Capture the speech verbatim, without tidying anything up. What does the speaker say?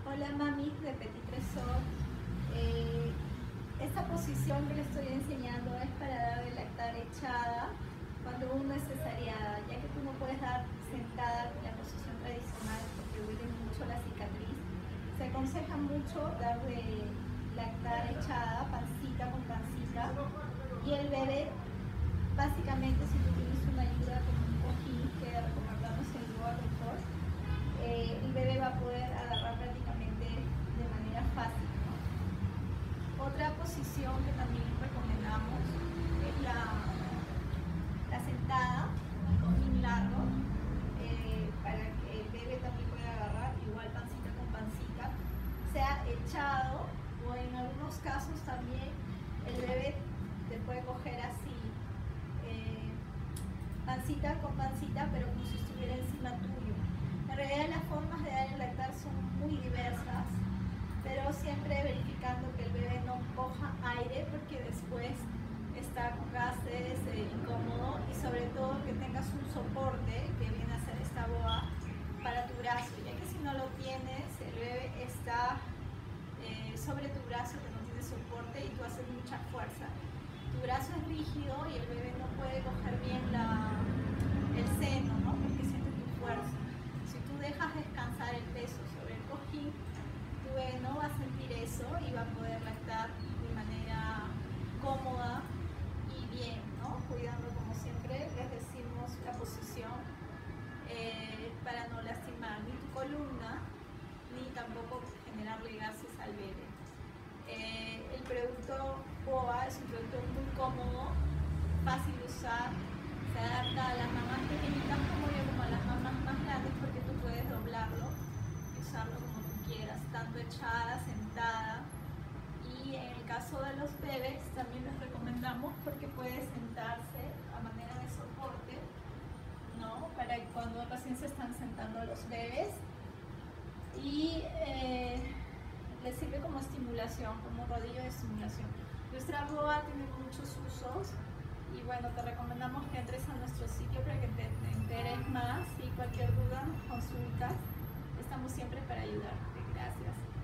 Hola mamis de Petit Tresor. Eh, esta posición que les estoy enseñando es para dar de lactar echada cuando uno es cesariada, ya que tú no puedes dar sentada en la posición tradicional porque duele mucho la cicatriz. Se aconseja mucho dar de lactar echada, pancita con pancita, y el bebé, básicamente, si tú tienes una ayuda como un cojín que recomendamos en Yoga Confort, eh, el bebé va a poder agarrar prácticamente de manera fácil, ¿no? Otra posición que también recomendamos es la, la sentada con cojín largo, eh, para que el bebé también pueda agarrar, igual pancita con pancita, sea echado, o en algunos casos también el bebé te puede coger así, eh, pancita con pancita, pero como si estuviera encima tuyo. En realidad las formas de dar el lactar son muy diversas, pero siempre verificando que el bebé no coja aire, porque después está con gases, eh, incómodo, y sobre todo que tengas un soporte, que viene a ser esta boa, para tu brazo, ya que si no lo tienes, el bebé está eh, sobre tu brazo, que no tiene soporte, y tú haces mucha fuerza. Tu brazo es rígido y el bebé no puede coger bien la, el seno, ¿no? Porque siente tu fuerza. Si tú dejas descansar el peso sobre el cojín, tu bebé no va a sentir eso y va a poder lactar de manera cómoda y bien, ¿no? Cuidando, como siempre les decimos, la posición eh, para no lastimar ni tu columna ni tampoco generarle gases al bebé. Eh, el producto boa es un producto muy cómodo, fácil de usar, se adapta a las mamás pequeñitas como yo, como a las mamás más grandes, porque tú puedes doblarlo y usarlo como tú quieras, tanto echada, sentada. Y en el caso de los bebés también les recomendamos, porque puede sentarse a manera de soporte, ¿no? Para cuando recién se están sentando los bebés, y eh, les sirve como estimulación, como rodillo de estimulación. Nuestra boa tiene muchos usos y bueno, te recomendamos que entres a nuestro sitio para que te, te enteres más, y cualquier duda nos consultas. Estamos siempre para ayudarte. Gracias.